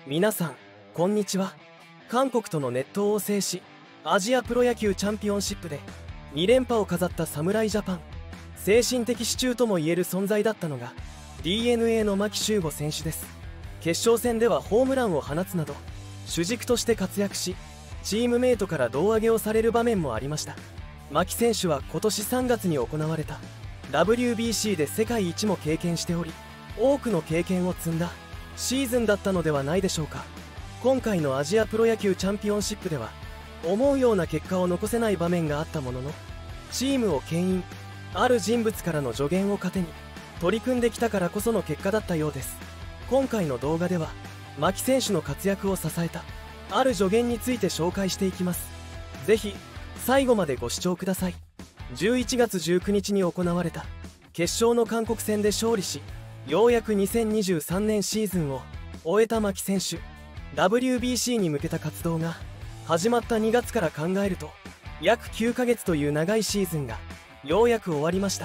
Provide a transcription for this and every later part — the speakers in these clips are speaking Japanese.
皆さんこんにちは。韓国との熱闘を制しアジアプロ野球チャンピオンシップで2連覇を飾った侍ジャパン。精神的支柱ともいえる存在だったのが DNA の牧秀悟選手です。決勝戦ではホームランを放つなど主軸として活躍し、チームメイトから胴上げをされる場面もありました。牧選手は今年3月に行われた WBC で世界一も経験しており、多くの経験を積んだシーズンだったのではないでしょうか。今回のアジアプロ野球チャンピオンシップでは思うような結果を残せない場面があったものの、チームを牽引、ある人物からの助言を糧に取り組んできたからこその結果だったようです。今回の動画では牧選手の活躍を支えたある助言について紹介していきます。ぜひ最後までご視聴ください。11月19日に行われた決勝の韓国戦で勝利し、ようやく2023年シーズンを終えた牧選手。 WBC に向けた活動が始まった2月から考えると約9ヶ月という長いシーズンがようやく終わりました。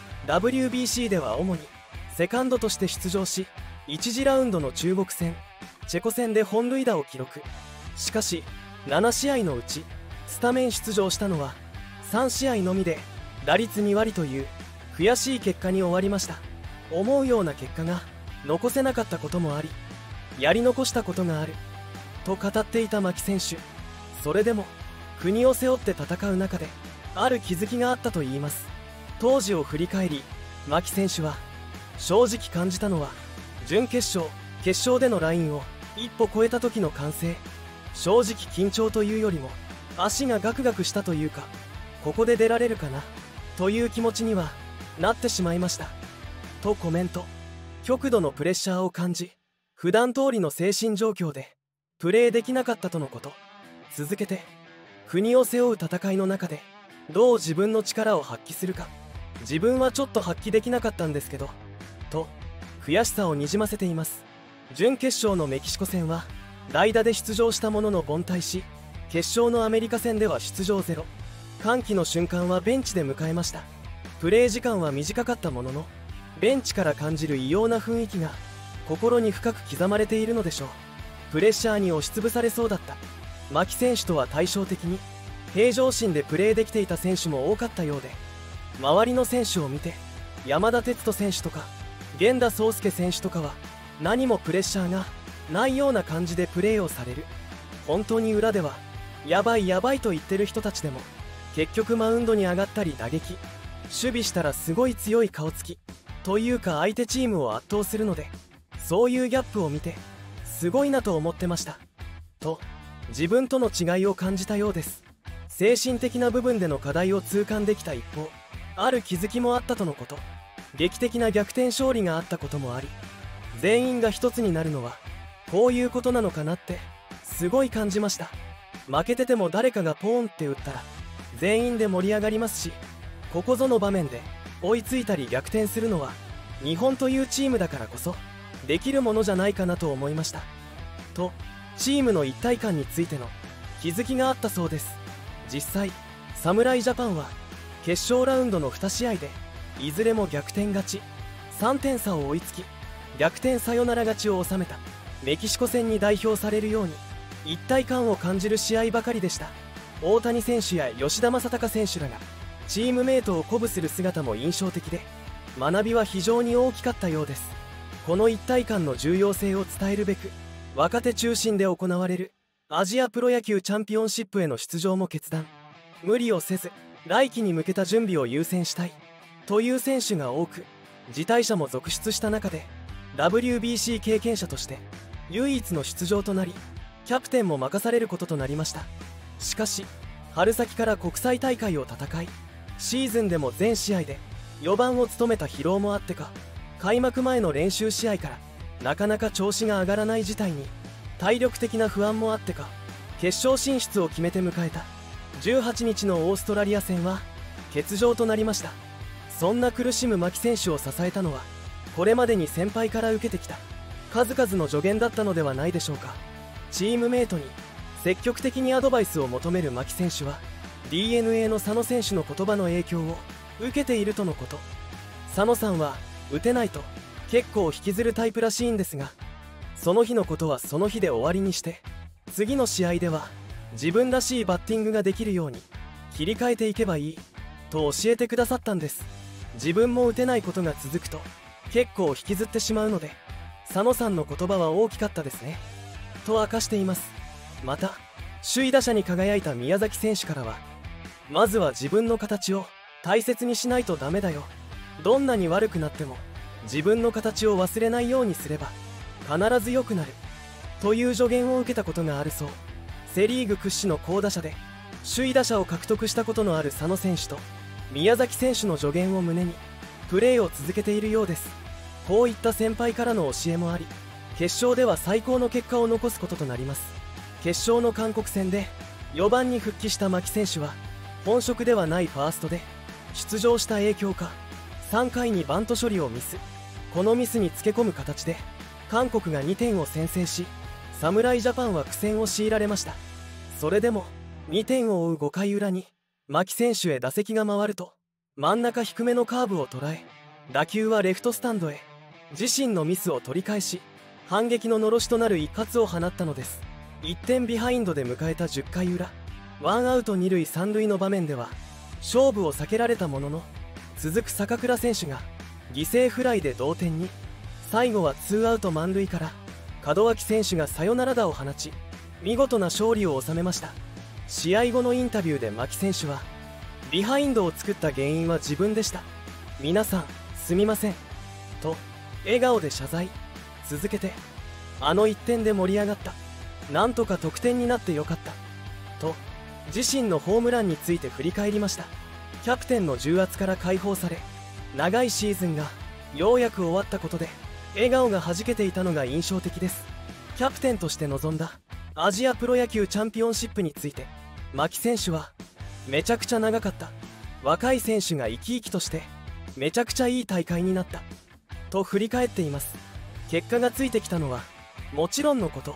WBC では主にセカンドとして出場し、1次ラウンドの中国戦、チェコ戦で本塁打を記録。しかし7試合のうちスタメン出場したのは3試合のみで打率2割という悔しい結果に終わりました。思うような結果が残せなかったこともあり、やり残したことがあると語っていた牧選手。それでも国を背負って戦う中である気づきがあったといいます。当時を振り返り牧選手は正直感じたのは、準決勝決勝でのラインを一歩越えた時の歓声。正直緊張というよりも足がガクガクしたというか、ここで出られるかなという気持ちにはなってしまいましたとコメント。極度のプレッシャーを感じ、普段通りの精神状況でプレーできなかったとのこと。続けて、国を背負う戦いの中でどう自分の力を発揮するか、自分はちょっと発揮できなかったんですけどと悔しさをにじませています。準決勝のメキシコ戦は代打で出場したものの凡退し、決勝のアメリカ戦では出場ゼロ。歓喜の瞬間はベンチで迎えました。プレー時間は短かったものの、ベンチから感じる異様な雰囲気が心に深く刻まれているのでしょう。プレッシャーに押しつぶされそうだった牧選手とは対照的に平常心でプレーできていた選手も多かったようで、周りの選手を見て山田哲人選手とか源田壮亮選手とかは何もプレッシャーがないような感じでプレーをされる。本当に裏ではやばいやばいと言ってる人たちでも結局マウンドに上がったり打撃、守備したらすごい強い顔つきというか相手チームを圧倒するので、そういうギャップを見てすごいなと思ってましたと自分との違いを感じたようです。精神的な部分での課題を痛感できた一方、ある気づきもあったとのこと。劇的な逆転勝利があったこともあり、全員が一つになるのはこういうことなのかなってすごい感じました。負けてても誰かがポーンって打ったら全員で盛り上がりますし、ここぞの場面で追いついたり逆転するのは日本というチームだからこそできるものじゃないかなと思いましたと、チームの一体感についての気づきがあったそうです。実際侍ジャパンは決勝ラウンドの2試合でいずれも逆転勝ち、3点差を追いつき逆転サヨナラ勝ちを収めたメキシコ戦に代表されるように一体感を感じる試合ばかりでした。大谷選手や吉田正尚選手らがチームメイトを鼓舞する姿も印象的で、学びは非常に大きかったようです。この一体感の重要性を伝えるべく、若手中心で行われるアジアプロ野球チャンピオンシップへの出場も決断。無理をせず来季に向けた準備を優先したいという選手が多く、辞退者も続出した中で WBC 経験者として唯一の出場となり、キャプテンも任されることとなりました。しかし春先から国際大会を戦い、シーズンでも全試合で4番を務めた疲労もあってか、開幕前の練習試合からなかなか調子が上がらない事態に体力的な不安もあってか、決勝進出を決めて迎えた18日のオーストラリア戦は欠場となりました。そんな苦しむ牧選手を支えたのは、これまでに先輩から受けてきた数々の助言だったのではないでしょうか。チームメイトに積極的にアドバイスを求める牧選手は DNA の佐野選手の言葉の影響を受けているとのこと。佐野さんは打てないと結構引きずるタイプらしいんですが、 その日のことはその日で終わりにして、次の試合では自分らしいバッティングができるように切り替えていけばいいと教えてくださったんです。自分も打てないことが続くと結構引きずってしまうので、佐野さんの言葉は大きかったですねと明かしています。また首位打者に輝いた宮崎選手からは、まずは自分の形を大切にしないとダメだよ、どんなに悪くなっても自分の形を忘れないようにすれば必ず良くなるという助言を受けたことがあるそう。セ・リーグ屈指の好打者で首位打者を獲得したことのある佐野選手と宮崎選手の助言を胸にプレーを続けているようです。こういった先輩からの教えもあり、決勝では最高の結果を残すこととなります。決勝の韓国戦で4番に復帰した牧選手は、本職ではないファーストで出場した影響か3回にバント処理をミス。このミスにつけ込む形で韓国が2点を先制し、侍ジャパンは苦戦を強いられました。それでも2点を追う5回裏に牧選手へ打席が回ると、真ん中低めのカーブを捉え、打球はレフトスタンドへ。自身のミスを取り返し、反撃ののろしとなる一発を放ったのです。1点ビハインドで迎えた10回裏、ワンアウト2塁3塁の場面では勝負を避けられたものの、続く坂倉選手が犠牲フライで同点に。最後はツーアウト満塁から門脇選手がサヨナラ打を放ち、見事な勝利を収めました。試合後のインタビューで牧選手は、ビハインドを作った原因は自分でした、皆さんすみませんと笑顔で謝罪。続けて、あの1点で盛り上がった、なんとか得点になってよかったと自身のホームランについて振り返りました。キャプテンの重圧から解放され、長いシーズンがようやく終わったことで笑顔がはじけていたのが印象的です。キャプテンとして臨んだアジアプロ野球チャンピオンシップについて牧選手は、めちゃくちゃ長かった、若い選手が生き生きとしてめちゃくちゃいい大会になったと振り返っています。結果がついてきたのはもちろんのこと、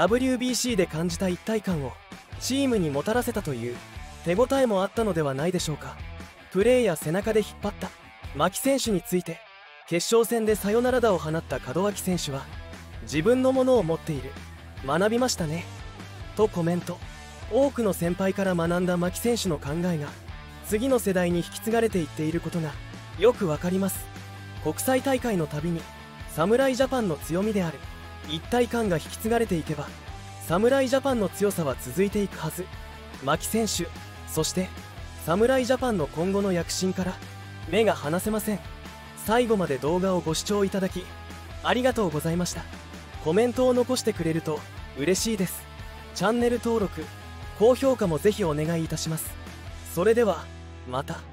WBC で感じた一体感をチームにもたらせたという手応えもあったのではないでしょうか。プレーや背中で引っ張った牧選手について、決勝戦でサヨナラ打を放った門脇選手は、自分のものを持っている、学びましたねとコメント。多くの先輩から学んだ牧選手の考えが次の世代に引き継がれていっていることがよくわかります。国際大会のたびに侍ジャパンの強みである一体感が引き継がれていけば、侍ジャパンの強さは続いていくはず。牧選手、そして侍ジャパンの今後の躍進から目が離せません。最後まで動画をご視聴いただきありがとうございました。コメントを残してくれると嬉しいです。チャンネル登録、高評価もぜひお願いいたします。それではまた。